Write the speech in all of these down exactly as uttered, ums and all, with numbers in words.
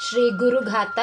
ಶ್ರೀ ಗುರುಗಾಥ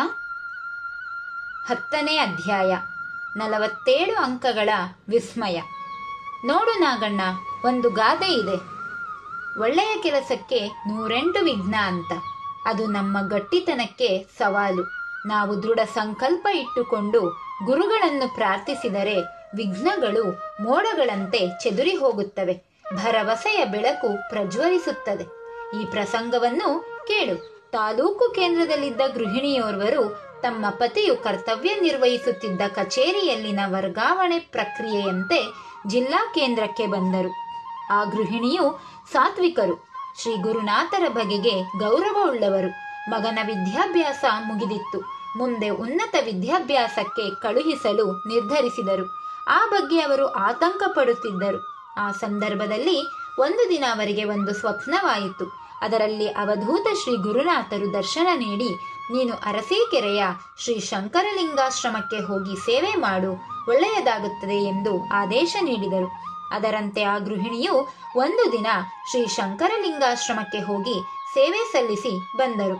ಹತ್ತನೇ ಅಧ್ಯಾಯ. ನಲವತ್ತೇಳು ಅಂಕಗಳ ವಿಸ್ಮಯ. ನೋಡು ನಾಗಣ್ಣ, ಒಂದು ಗಾದೆ ಇದೆ, ಒಳ್ಳೆಯ ಕೆಲಸಕ್ಕೆ ನೂರೆಂಟು ವಿಘ್ನ ಅಂತ. ಅದು ನಮ್ಮ ಗಟ್ಟಿತನಕ್ಕೆ ಸವಾಲು. ನಾವು ದೃಢ ಸಂಕಲ್ಪ ಇಟ್ಟುಕೊಂಡು ಗುರುಗಳನ್ನು ಪ್ರಾರ್ಥಿಸಿದರೆ ವಿಘ್ನಗಳು ಮೋಡಗಳಂತೆ ಚೆದುರಿ ಹೋಗುತ್ತವೆ. ಭರವಸೆಯ ಬೆಳಕು ಪ್ರಜ್ವಲಿಸುತ್ತದೆ. ಈ ಪ್ರಸಂಗವನ್ನು ಕೇಳು. ತಾಲೂಕು ಕೇಂದ್ರದಲ್ಲಿದ್ದ ಗೃಹಿಣಿಯೋರ್ವರು ತಮ್ಮ ಪತಿಯು ಕರ್ತವ್ಯ ನಿರ್ವಹಿಸುತ್ತಿದ್ದ ಕಚೇರಿಯಲ್ಲಿನ ವರ್ಗಾವಣೆ ಪ್ರಕ್ರಿಯೆಯಂತೆ ಜಿಲ್ಲಾ ಕೇಂದ್ರಕ್ಕೆ ಬಂದರು. ಆ ಗೃಹಿಣಿಯು ಸಾತ್ವಿಕರು, ಶ್ರೀ ಗುರುನಾಥರ ಬಗೆಗೆ ಗೌರವವುಳ್ಳವರು. ಮಗನ ವಿದ್ಯಾಭ್ಯಾಸ ಮುಗಿದಿತ್ತು. ಮುಂದೆ ಉನ್ನತ ವಿದ್ಯಾಭ್ಯಾಸಕ್ಕೆ ಕಳುಹಿಸಲು ನಿರ್ಧರಿಸಿದರು. ಆ ಬಗ್ಗೆ ಅವರು ಆತಂಕ ಪಡುತ್ತಿದ್ದರು. ಆ ಸಂದರ್ಭದಲ್ಲಿ ಒಂದು ದಿನ ಅವರಿಗೆ ಒಂದು ಸ್ವಪ್ನವಾಯಿತು. ಅದರಲ್ಲಿ ಅವಧೂತ ಶ್ರೀ ಗುರುನಾಥರು ದರ್ಶನ ನೀಡಿ, ನೀನು ಅರಸೀಕೆರೆಯ ಶ್ರೀ ಶಂಕರಲಿಂಗಾಶ್ರಮಕ್ಕೆ ಹೋಗಿ ಸೇವೆ ಮಾಡು, ಒಳ್ಳೆಯದಾಗುತ್ತದೆ ಎಂದು ಆದೇಶ ನೀಡಿದರು. ಅದರಂತೆ ಆ ಗೃಹಿಣಿಯು ಒಂದು ದಿನ ಶ್ರೀ ಶಂಕರಲಿಂಗಾಶ್ರಮಕ್ಕೆ ಹೋಗಿ ಸೇವೆ ಸಲ್ಲಿಸಿ ಬಂದರು.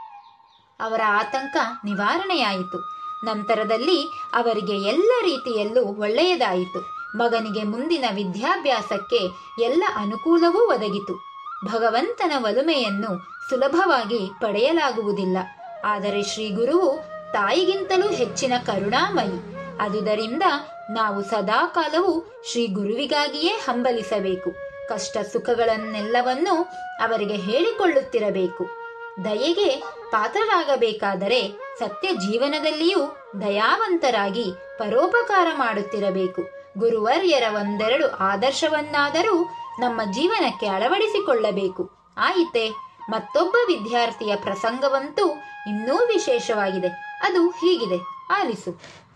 ಅವರ ಆತಂಕ ನಿವಾರಣೆಯಾಯಿತು. ನಂತರದಲ್ಲಿ ಅವರಿಗೆ ಎಲ್ಲ ರೀತಿಯಲ್ಲೂ ಒಳ್ಳೆಯದಾಯಿತು. ಮಗನಿಗೆ ಮುಂದಿನ ವಿದ್ಯಾಭ್ಯಾಸಕ್ಕೆ ಎಲ್ಲ ಅನುಕೂಲವೂ ಒದಗಿತು. ಭಗವಂತನ ಒಲುಮೆಯನ್ನು ಸುಲಭವಾಗಿ ಪಡೆಯಲಾಗುವುದಿಲ್ಲ. ಆದರೆ ಶ್ರೀ ಗುರುವು ತಾಯಿಗಿಂತಲೂ ಹೆಚ್ಚಿನ ಕರುಣಾಮಯಿ. ಆದುದರಿಂದ ನಾವು ಸದಾಕಾಲವೂ ಶ್ರೀ ಗುರುವಿಗಾಗಿಯೇ ಹಂಬಲಿಸಬೇಕು. ಕಷ್ಟ ಸುಖಗಳನ್ನೆಲ್ಲವನ್ನೂ ಅವರಿಗೆ ಹೇಳಿಕೊಳ್ಳುತ್ತಿರಬೇಕು. ದಯೆಗೆ ಪಾತ್ರರಾಗಬೇಕಾದರೆ ಸತ್ಯ ಜೀವನದಲ್ಲಿಯೂ ದಯಾವಂತರಾಗಿ ಪರೋಪಕಾರ ಮಾಡುತ್ತಿರಬೇಕು. ಗುರುವರ್ಯರ ಒಂದೆರಡು ಆದರ್ಶವನ್ನಾದರೂ ನಮ್ಮ ಜೀವನಕ್ಕೆ ಅಳವಡಿಸಿಕೊಳ್ಳಬೇಕು. ಆಯಿತೆ? ಮತ್ತೊಬ್ಬ ವಿದ್ಯಾರ್ಥಿಯ ಪ್ರಸಂಗವಂತೂ ಇನ್ನೂ ವಿಶೇಷವಾಗಿದೆ. ಅದು ಹೀಗಿದೆ, ಆಲಿಸು.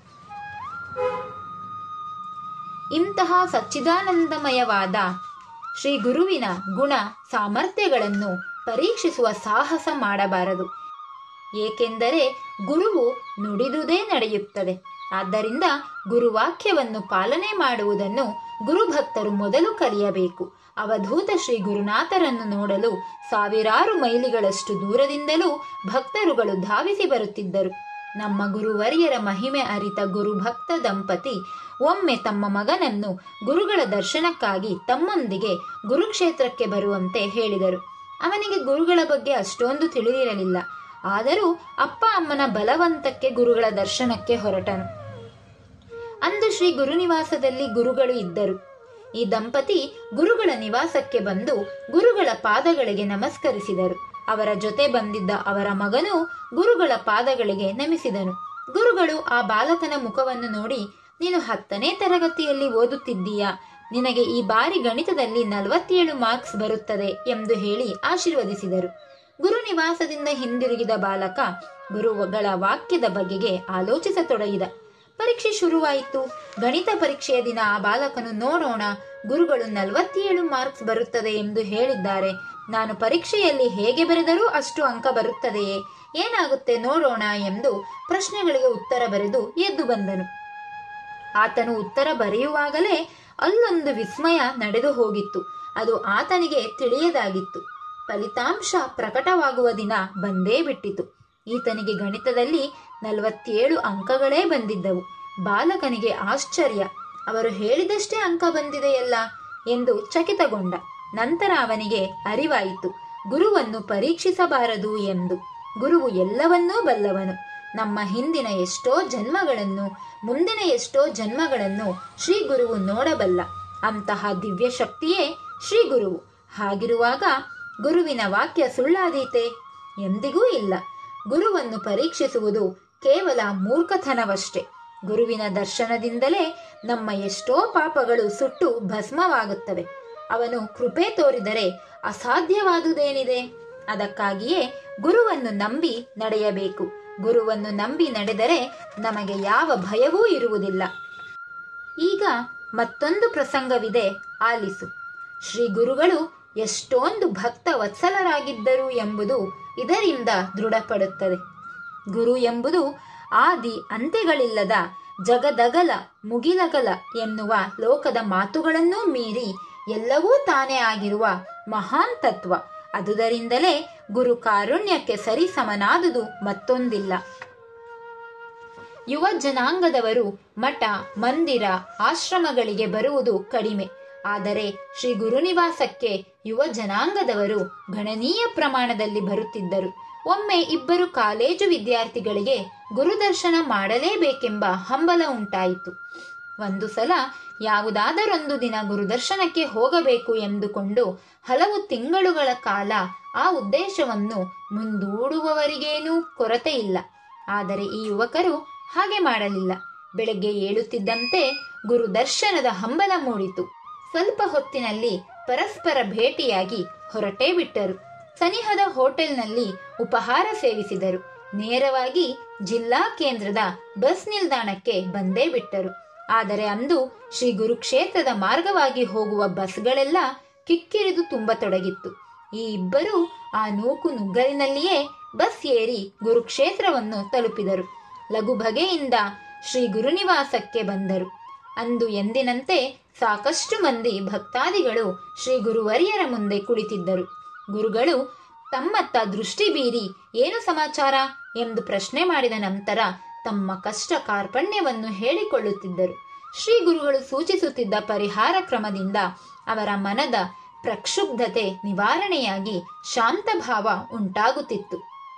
ಇಂತಹ ಸಚ್ಚಿದಾನಂದಮಯವಾದ ಶ್ರೀ ಗುರುವಿನ ಗುಣ ಸಾಮರ್ಥ್ಯಗಳನ್ನು ಪರೀಕ್ಷಿಸುವ ಸಾಹಸ ಮಾಡಬಾರದು. ಏಕೆಂದರೆ ಗುರುವು ನುಡಿದುದೇ ನಡೆಯುತ್ತದೆ. ಆದ್ದರಿಂದ ಗುರುವಾಕ್ಯವನ್ನು ಪಾಲನೆ ಮಾಡುವುದನ್ನು ಗುರುಭಕ್ತರು ಮೊದಲು ಕಲಿಯಬೇಕು. ಅವಧೂತ ಶ್ರೀ ಗುರುನಾಥರನ್ನು ನೋಡಲು ಸಾವಿರಾರು ಮೈಲಿಗಳಷ್ಟು ದೂರದಿಂದಲೂ ಭಕ್ತರುಗಳು ಧಾವಿಸಿ ಬರುತ್ತಿದ್ದರು. ನಮ್ಮ ಗುರುವರ್ಯರ ಮಹಿಮೆ ಅರಿತ ಗುರುಭಕ್ತ ದಂಪತಿ ಒಮ್ಮೆ ತಮ್ಮ ಮಗನನ್ನು ಗುರುಗಳ ದರ್ಶನಕ್ಕಾಗಿ ತಮ್ಮೊಂದಿಗೆ ಗುರುಕ್ಷೇತ್ರಕ್ಕೆ ಬರುವಂತೆ ಹೇಳಿದರು. ಅವನಿಗೆ ಗುರುಗಳ ಬಗ್ಗೆ ಅಷ್ಟೊಂದು ತಿಳಿದಿರಲಿಲ್ಲ. ಆದರೂ ಅಪ್ಪ ಅಮ್ಮನ ಬಲವಂತಕ್ಕೆ ಗುರುಗಳ ದರ್ಶನಕ್ಕೆ ಹೊರಟನು. ಅಂದು ಶ್ರೀ ಗುರುನಿವಾಸದಲ್ಲಿ ಗುರುಗಳು ಇದ್ದರು. ಈ ದಂಪತಿ ಗುರುಗಳ ನಿವಾಸಕ್ಕೆ ಬಂದು ಗುರುಗಳ ಪಾದಗಳಿಗೆ ನಮಸ್ಕರಿಸಿದರು. ಅವರ ಜೊತೆ ಬಂದಿದ್ದ ಅವರ ಮಗನು ಗುರುಗಳ ಪಾದಗಳಿಗೆ ನಮಿಸಿದನು. ಗುರುಗಳು ಆ ಬಾಲಕನ ಮುಖವನ್ನು ನೋಡಿ, ನೀನು ಹತ್ತನೇ ತರಗತಿಯಲ್ಲಿ ಓದುತ್ತಿದ್ದೀಯಾ, ನಿನಗೆ ಈ ಬಾರಿ ಗಣಿತದಲ್ಲಿ ನಲವತ್ತೇಳು ಮಾರ್ಕ್ಸ್ ಬರುತ್ತದೆ ಎಂದು ಹೇಳಿ ಆಶೀರ್ವದಿಸಿದರು. ಗುರುನಿವಾಸದಿಂದ ಹಿಂದಿರುಗಿದ ಬಾಲಕ ಗುರುಗಳ ವಾಕ್ಯದ ಬಗೆಗೆ ಆಲೋಚಿಸತೊಡಗಿದ. ಪರೀಕ್ಷೆ ಶುರುವಾಯಿತು. ಗಣಿತ ಪರೀಕ್ಷೆಯ ದಿನ ಆ ಬಾಲಕನು, ನೋಡೋಣ, ಗುರುಗಳು ನಲವತ್ತೇಳು ಮಾರ್ಕ್ಸ್ ಬರುತ್ತದೆ ಎಂದು ಹೇಳಿದ್ದಾರೆ. ನಾನು ಪರೀಕ್ಷೆಯಲ್ಲಿ ಹೇಗೆ ಬರೆದರೂ ಅಷ್ಟು ಅಂಕ ಬರುತ್ತದೆಯೇ, ಏನಾಗುತ್ತೆ ನೋಡೋಣ ಎಂದು ಪ್ರಶ್ನೆಗಳಿಗೆ ಉತ್ತರ ಬರೆದು ಎದ್ದು ಬಂದನು. ಆತನು ಉತ್ತರ ಬರೆಯುವಾಗಲೇ ಅಲ್ಲೊಂದು ವಿಸ್ಮಯ ನಡೆದು ಹೋಗಿತ್ತು. ಅದು ಆತನಿಗೆ ತಿಳಿಯದಾಗಿತ್ತು. ಫಲಿತಾಂಶ ಪ್ರಕಟವಾಗುವ ದಿನ ಬಂದೇ ಬಿಟ್ಟಿತು. ಈತನಿಗೆ ಗಣಿತದಲ್ಲಿ ನಲವತ್ತೇಳು ಅಂಕಗಳೇ ಬಂದಿದ್ದವು. ಬಾಲಕನಿಗೆ ಆಶ್ಚರ್ಯ. ಅವರು ಹೇಳಿದಷ್ಟೇ ಅಂಕ ಬಂದಿದೆಯಲ್ಲ ಎಂದು ಚಕಿತಗೊಂಡ. ನಂತರ ಅವನಿಗೆ ಅರಿವಾಯಿತು, ಗುರುವನ್ನು ಪರೀಕ್ಷಿಸಬಾರದು ಎಂದು. ಗುರುವು ಎಲ್ಲವನ್ನೂ ಬಲ್ಲವನು. ನಮ್ಮ ಹಿಂದಿನ ಎಷ್ಟೋ ಜನ್ಮಗಳನ್ನು, ಮುಂದಿನ ಎಷ್ಟೋ ಜನ್ಮಗಳನ್ನು ಶ್ರೀ ಗುರುವು ನೋಡಬಲ್ಲ. ಅಂತಹ ದಿವ್ಯ ಶಕ್ತಿಯೇ ಶ್ರೀ ಗುರುವು. ಹಾಗಿರುವಾಗ ಗುರುವಿನ ವಾಕ್ಯ ಸುಳ್ಳಾದೀತೆ? ಎಂದಿಗೂ ಇಲ್ಲ. ಗುರುವನ್ನು ಪರೀಕ್ಷಿಸುವುದು ಕೇವಲ ಮೂರ್ಖತನವಷ್ಟೇ. ಗುರುವಿನ ದರ್ಶನದಿಂದಲೇ ನಮ್ಮ ಎಷ್ಟೋ ಪಾಪಗಳು ಸುಟ್ಟು ಭಸ್ಮವಾಗುತ್ತವೆ. ಅವನು ಕೃಪೆ ತೋರಿದರೆ ಅಸಾಧ್ಯವಾದುದೇನಿದೆ? ಅದಕ್ಕಾಗಿಯೇ ಗುರುವನ್ನು ನಂಬಿ ನಡೆಯಬೇಕು. ಗುರುವನ್ನು ನಂಬಿ ನಡೆದರೆ ನಮಗೆ ಯಾವ ಭಯವೂ ಇರುವುದಿಲ್ಲ. ಈಗ ಮತ್ತೊಂದು ಪ್ರಸಂಗವಿದೆ, ಆಲಿಸು. ಶ್ರೀ ಗುರುಗಳು ಎಷ್ಟೊಂದು ಭಕ್ತ ವತ್ಸಲರಾಗಿದ್ದರು ಎಂಬುದು ಇದರಿಂದ ದೃಢಪಡುತ್ತದೆ. ಗುರು ಎಂಬುದು ಆದಿ ಅಂತ್ಯಗಳಿಲ್ಲದ ಜಗದಗಲ ಮುಗಿಲಗಲ ಎನ್ನುವ ಲೋಕದ ಮಾತುಗಳನ್ನೂ ಮೀರಿ ಎಲ್ಲವೂ ತಾನೇ ಆಗಿರುವ ಮಹಾನ್ ತತ್ವ. ಅದುದರಿಂದಲೇ ಗುರು ಕಾರುಣ್ಯಕ್ಕೆ ಸರಿ ಸಮನಾದುದು ಮತ್ತೊಂದಿಲ್ಲ. ಯುವ ಜನಾಂಗದವರು ಮಠ, ಮಂದಿರ, ಆಶ್ರಮಗಳಿಗೆ ಬರುವುದು ಕಡಿಮೆ. ಆದರೆ ಶ್ರೀ ಗುರುನಿವಾಸಕ್ಕೆ ಯುವ ಜನಾಂಗದವರು ಗಣನೀಯ ಪ್ರಮಾಣದಲ್ಲಿ ಬರುತ್ತಿದ್ದರು. ಒಮ್ಮೆ ಇಬ್ಬರು ಕಾಲೇಜು ವಿದ್ಯಾರ್ಥಿಗಳಿಗೆ ಗುರುದರ್ಶನ ಮಾಡಲೇಬೇಕೆಂಬ ಹಂಬಲ ಉಂಟಾಯಿತು. ಒಂದು ಸಲ ಯಾವುದಾದರೊಂದು ದಿನ ಗುರುದರ್ಶನಕ್ಕೆ ಹೋಗಬೇಕು ಎಂದುಕೊಂಡು ಹಲವು ತಿಂಗಳುಗಳ ಕಾಲ ಆ ಉದ್ದೇಶವನ್ನು ಮುಂದೂಡುವವರಿಗೇನೂ ಕೊರತೆ ಇಲ್ಲ. ಆದರೆ ಈ ಯುವಕರು ಹಾಗೆ ಮಾಡಲಿಲ್ಲ. ಬೆಳಗ್ಗೆ ಏಳುತ್ತಿದ್ದಂತೆ ಗುರುದರ್ಶನದ ಹಂಬಲ ಮೂಡಿತು. ಸ್ವಲ್ಪ ಹೊತ್ತಿನಲ್ಲಿ ಪರಸ್ಪರ ಭೇಟಿಯಾಗಿ ಹೊರಟೇ ಬಿಟ್ಟರು. ಸನಿಹದ ಹೋಟೆಲ್ನಲ್ಲಿ ಉಪಹಾರ ಸೇವಿಸಿದರು. ನೇರವಾಗಿ ಜಿಲ್ಲಾ ಕೇಂದ್ರದ ಬಸ್ ನಿಲ್ದಾಣಕ್ಕೆ ಬಂದೇ ಬಿಟ್ಟರು. ಆದರೆ ಅಂದು ಶ್ರೀ ಗುರುಕ್ಷೇತ್ರದ ಮಾರ್ಗವಾಗಿ ಹೋಗುವ ಬಸ್ಗಳೆಲ್ಲ ಕಿಕ್ಕಿರಿದು ತುಂಬತೊಡಗಿತ್ತು. ಈ ಇಬ್ಬರು ಆ ನೂಕು ನುಗ್ಗಲಿನಲ್ಲಿಯೇ ಬಸ್ ಏರಿ ಗುರುಕ್ಷೇತ್ರವನ್ನು ತಲುಪಿದರು. ಲಘು ಬಗೆಯಿಂದ ಶ್ರೀ ಗುರುನಿವಾಸಕ್ಕೆ ಬಂದರು. ಅಂದು ಎಂದಿನಂತೆ ಸಾಕಷ್ಟು ಮಂದಿ ಭಕ್ತಾದಿಗಳು ಶ್ರೀ ಗುರುವರ್ಯರ ಮುಂದೆ ಕುಳಿತಿದ್ದರು. ಗುರುಗಳು ತಮ್ಮತ್ತ ದೃಷ್ಟಿ ಬೀರಿ ಏನು ಸಮಾಚಾರ ಎಂದು ಪ್ರಶ್ನೆ ಮಾಡಿದ ನಂತರ ತಮ್ಮ ಕಷ್ಟ ಕಾರ್ಪಣ್ಯವನ್ನು ಹೇಳಿಕೊಳ್ಳುತ್ತಿದ್ದರು. ಶ್ರೀ ಗುರುಗಳು ಸೂಚಿಸುತ್ತಿದ್ದ ಪರಿಹಾರ ಕ್ರಮದಿಂದ ಅವರ ಮನದ ಪ್ರಕ್ಷುಬ್ಧತೆ ನಿವಾರಣೆಯಾಗಿ ಶಾಂತ ಭಾವ ಉಂಟಾಗುತ್ತಿತ್ತು.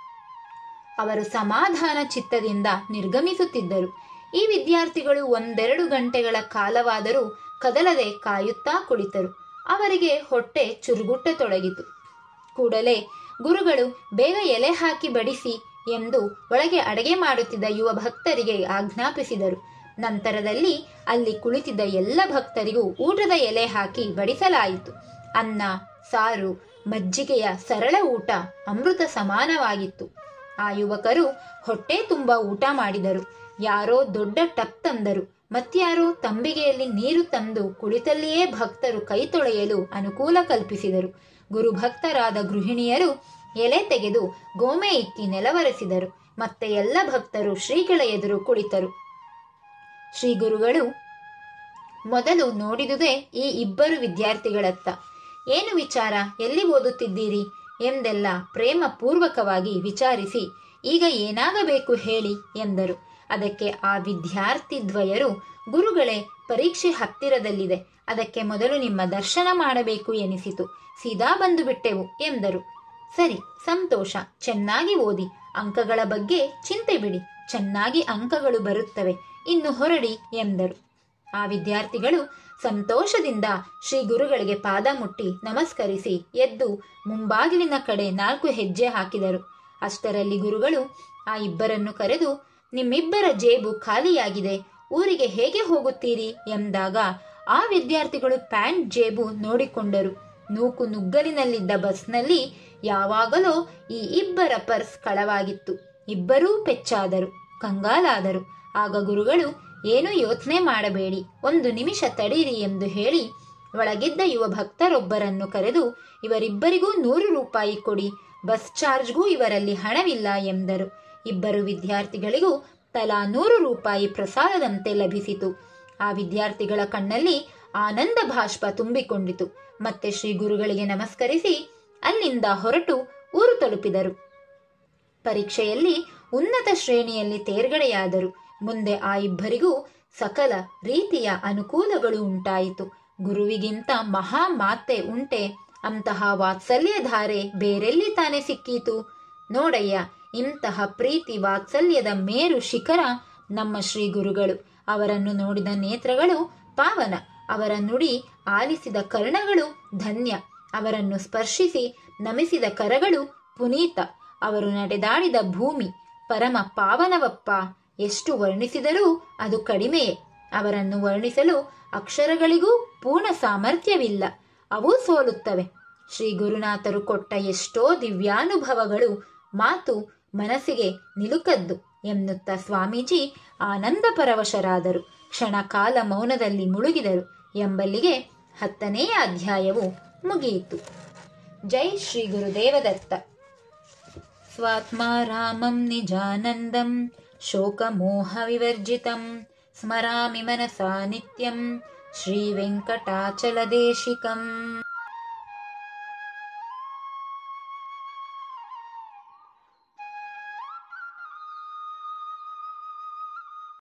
ಅವರು ಸಮಾಧಾನ ಚಿತ್ತದಿಂದ ನಿರ್ಗಮಿಸುತ್ತಿದ್ದರು. ಈ ವಿದ್ಯಾರ್ಥಿಗಳು ಒಂದೆರಡು ಗಂಟೆಗಳ ಕಾಲವಾದರೂ ಕದಲದೆ ಕಾಯುತ್ತಾ ಕುಳಿತರು. ಅವರಿಗೆ ಹೊಟ್ಟೆ ಚುರುಗುಟ್ಟತೊಡಗಿತು. ಕೂಡಲೇ ಗುರುಗಳು ಬೇಗ ಎಲೆ ಹಾಕಿ ಬಡಿಸಿ ಎಂದು ಒಳಗೆ ಅಡುಗೆ ಮಾಡುತ್ತಿದ್ದ ಯುವ ಭಕ್ತರಿಗೆ ಆಜ್ಞಾಪಿಸಿದರು. ನಂತರದಲ್ಲಿ ಅಲ್ಲಿ ಕುಳಿತಿದ್ದ ಎಲ್ಲ ಭಕ್ತರಿಗೂ ಊಟದ ಎಲೆ ಹಾಕಿ ಬಡಿಸಲಾಯಿತು. ಅನ್ನ, ಸಾರು, ಮಜ್ಜಿಗೆಯ ಸರಳ ಊಟ ಅಮೃತ ಸಮಾನವಾಗಿತ್ತು. ಆ ಯುವಕರು ಹೊಟ್ಟೆ ತುಂಬ ಊಟ ಮಾಡಿದರು. ಯಾರೋ ದೊಡ್ಡ ಟಪ್ ತಂದರು. ಮತ್ಯಾರೋ ತಂಬಿಗೆಯಲ್ಲಿ ನೀರು ತಂದು ಕುಳಿತಲ್ಲಿಯೇ ಭಕ್ತರು ಕೈ ತೊಳೆಯಲು ಅನುಕೂಲ ಕಲ್ಪಿಸಿದರು. ಗುರುಭಕ್ತರಾದ ಗೃಹಿಣಿಯರು ಎಲೆ ತೆಗೆದು ಗೋಮೆ ಇಕ್ಕಿ ನೆಲವರೆಸಿದರು. ಮತ್ತೆ ಎಲ್ಲ ಭಕ್ತರು ಶ್ರೀಗಳ ಎದುರು ಕುಳಿತರು. ಶ್ರೀ ಗುರುಗಳು ಮೊದಲು ನೋಡಿದುದೇ ಈ ಇಬ್ಬರು ವಿದ್ಯಾರ್ಥಿಗಳತ್ತ. ಏನು ವಿಚಾರ, ಎಲ್ಲಿ ಓದುತ್ತಿದ್ದೀರಿ ಎಂದೆಲ್ಲ ಪ್ರೇಮ ಪೂರ್ವಕವಾಗಿ ವಿಚಾರಿಸಿ, ಈಗ ಏನಾಗಬೇಕು ಹೇಳಿ ಎಂದರು. ಅದಕ್ಕೆ ಆ ವಿದ್ಯಾರ್ಥಿ ದ್ವಯರು, ಗುರುಗಳೇ, ಪರೀಕ್ಷೆ ಹತ್ತಿರದಲ್ಲಿದೆ, ಅದಕ್ಕೆ ಮೊದಲು ನಿಮ್ಮ ದರ್ಶನ ಮಾಡಬೇಕು ಎನಿಸಿತು, ಸೀದಾ ಬಂದು ಬಿಟ್ಟೆವು ಎಂದರು. ಸರಿ, ಸಂತೋಷ, ಚೆನ್ನಾಗಿ ಓದಿ, ಅಂಕಗಳ ಬಗ್ಗೆ ಚಿಂತೆ ಬಿಡಿ, ಚೆನ್ನಾಗಿ ಅಂಕಗಳು ಬರುತ್ತವೆ, ಇನ್ನು ಹೊರಡಿ ಎಂದರು. ಆ ವಿದ್ಯಾರ್ಥಿಗಳು ಸಂತೋಷದಿಂದ ಶ್ರೀ ಗುರುಗಳಿಗೆ ಪಾದ ಮುಟ್ಟಿ ನಮಸ್ಕರಿಸಿ ಎದ್ದು ಮುಂಬಾಗಿಲಿನ ಕಡೆ ನಾಲ್ಕು ಹೆಜ್ಜೆ ಹಾಕಿದರು. ಅಷ್ಟರಲ್ಲಿ ಗುರುಗಳು ಆ ಇಬ್ಬರನ್ನು ಕರೆದು, ನಿಮ್ಮಿಬ್ಬರ ಜೇಬು ಖಾಲಿಯಾಗಿದೆ, ಊರಿಗೆ ಹೇಗೆ ಹೋಗುತ್ತೀರಿ ಎಂದಾಗ ಆ ವಿದ್ಯಾರ್ಥಿಗಳು ಪ್ಯಾಂಟ್ ಜೇಬು ನೋಡಿಕೊಂಡರು. ನೂಕು ನುಗ್ಗಲಿನಲ್ಲಿದ್ದ ಬಸ್ನಲ್ಲಿ ಯಾವಾಗಲೋ ಈ ಇಬ್ಬರ ಪರ್ಸ್ ಕಳವಾಗಿತ್ತು. ಇಬ್ಬರೂ ಪೆಚ್ಚಾದರು, ಕಂಗಾಲಾದರು. ಆಗ ಗುರುಗಳು, ಏನು ಯೋಚನೆ ಮಾಡಬೇಡಿ, ಒಂದು ನಿಮಿಷ ತಡೀರಿ ಎಂದು ಹೇಳಿ ಒಳಗಿದ್ದ ಯುವ ಭಕ್ತರೊಬ್ಬರನ್ನು ಕರೆದು, ಇವರಿಬ್ಬರಿಗೂ ನೂರು ರೂಪಾಯಿ ಕೊಡಿ, ಬಸ್ ಚಾರ್ಜ್ಗೂ ಇವರಲ್ಲಿ ಹಣವಿಲ್ಲ ಎಂದರು. ಇಬ್ಬರು ವಿದ್ಯಾರ್ಥಿಗಳಿಗೂ ತಲಾ ನೂರು ರೂಪಾಯಿ ಪ್ರಸಾದದಂತೆ ಲಭಿಸಿತು. ಆ ವಿದ್ಯಾರ್ಥಿಗಳ ಕಣ್ಣಲ್ಲಿ ಆನಂದ ಬಾಷ್ಪ ತುಂಬಿಕೊಂಡಿತು. ಮತ್ತೆ ಶ್ರೀ ಗುರುಗಳಿಗೆ ನಮಸ್ಕರಿಸಿ ಅಲ್ಲಿಂದ ಹೊರಟು ಊರು ತಲುಪಿದರು. ಪರೀಕ್ಷೆಯಲ್ಲಿ ಉನ್ನತ ಶ್ರೇಣಿಯಲ್ಲಿ ತೇರ್ಗಡೆಯಾದರು. ಮುಂದೆ ಆ ಇಬ್ಬರಿಗೂ ಸಕಲ ರೀತಿಯ ಅನುಕೂಲಗಳು ಉಂಟಾಯಿತು. ಗುರುವಿಗಿಂತ ಮಹಾ ಮಾತೆ ಉಂಟೆ, ಅಂತಹ ವಾತ್ಸಲ್ಯಧಾರೆ ಬೇರೆಲ್ಲಿ ತಾನೇ ಸಿಕ್ಕೀತು? ನೋಡಯ್ಯ, ಇಂತಹ ಪ್ರೀತಿ ವಾತ್ಸಲ್ಯದ ಮೇರು ಶಿಖರ ನಮ್ಮ ಶ್ರೀ ಗುರುಗಳು. ಅವರನ್ನು ನೋಡಿದ ನೇತ್ರಗಳು ಪಾವನ, ಅವರ ನುಡಿ ಆಲಿಸಿದ ಕರ್ಣಗಳು ಧನ್ಯ, ಅವರನ್ನು ಸ್ಪರ್ಶಿಸಿ ನಮಿಸಿದ ಕರಗಳು ಪುನೀತ, ಅವರು ನಡೆದಾಡಿದ ಭೂಮಿ ಪರಮ ಪಾವನವಪ್ಪ. ಎಷ್ಟು ವರ್ಣಿಸಿದರೂ ಅದು ಕಡಿಮೆಯೇ. ಅವರನ್ನು ವರ್ಣಿಸಲು ಅಕ್ಷರಗಳಿಗೂ ಪೂರ್ಣ ಸಾಮರ್ಥ್ಯವಿಲ್ಲ, ಅವು ಸೋಲುತ್ತವೆ. ಶ್ರೀ ಗುರುನಾಥರು ಕೊಟ್ಟ ಎಷ್ಟೋ ದಿವ್ಯಾನುಭವಗಳು ಮಾತು ಮನಸ್ಸಿಗೆ ನಿಲುಕದ್ದು ಎನ್ನುತ್ತಾ ಸ್ವಾಮೀಜಿ ಆನಂದ ಪರವಶರಾದರು. ಕ್ಷಣಕಾಲ ಮೌನದಲ್ಲಿ ಮುಳುಗಿದರು ಎಂಬಲ್ಲಿಗೆ ಹತ್ತನೆಯ ಅಧ್ಯಾಯವು ಮುಗಿಯಿತು. ಜೈ ಶ್ರೀ ಗುರುದೇವದತ್ತ. ಸ್ವಾತ್ಮ ರಾಮಂ ನಿಜಾನಂದಂ ಶೋಕಮೋಹ ವಿವರ್ಜಿತಂ ಸ್ಮರಾಮಿ ಮನಸಾ ನಿತ್ಯಂ ಶ್ರೀ ವೆಂಕಟಾಚಲದೇಶಿಕಂ.